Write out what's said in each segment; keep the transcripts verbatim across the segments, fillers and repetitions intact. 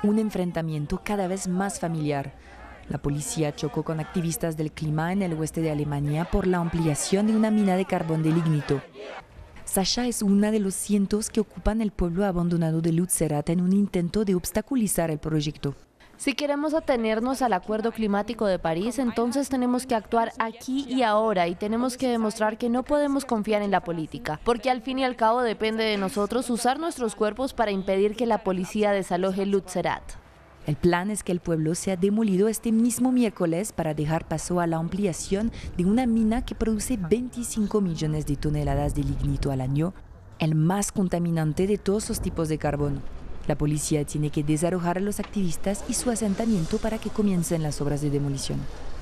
un enfrentamiento cada vez más familiar. La policía chocó con activistas del clima en el oeste de Alemania por la ampliación de una mina de carbón de lignito. Sasha es una de los cientos que ocupan el pueblo abandonado de Lützerath en un intento de obstaculizar el proyecto. Si queremos atenernos al Acuerdo Climático de París, entonces tenemos que actuar aquí y ahora y tenemos que demostrar que no podemos confiar en la política, porque al fin y al cabo depende de nosotros usar nuestros cuerpos para impedir que la policía desaloje Lützerath. El plan es que el pueblo sea demolido este mismo miércoles para dejar paso a la ampliación de una mina que produce veinticinco millones de toneladas de lignito al año, el más contaminante de todos los tipos de carbón. La policía tiene que desalojar a los activistas y su asentamiento para que comiencen las obras de demolición.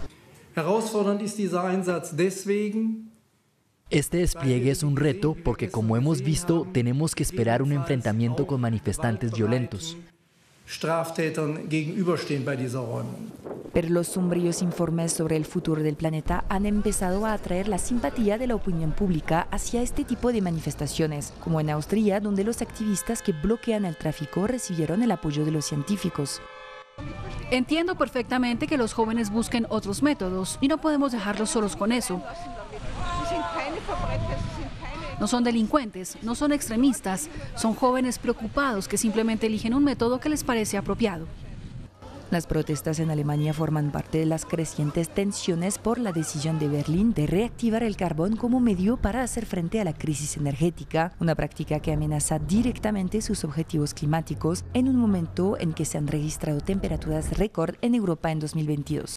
Este despliegue es un reto porque, como hemos visto, tenemos que esperar un enfrentamiento con manifestantes violentos. Pero los sombríos informes sobre el futuro del planeta han empezado a atraer la simpatía de la opinión pública hacia este tipo de manifestaciones, como en Austria, donde los activistas que bloquean el tráfico recibieron el apoyo de los científicos. Entiendo perfectamente que los jóvenes busquen otros métodos y no podemos dejarlos solos con eso. No son delincuentes, no son extremistas, son jóvenes preocupados que simplemente eligen un método que les parece apropiado. Las protestas en Alemania forman parte de las crecientes tensiones por la decisión de Berlín de reactivar el carbón como medio para hacer frente a la crisis energética, una práctica que amenaza directamente sus objetivos climáticos en un momento en que se han registrado temperaturas récord en Europa en dos mil veintidós.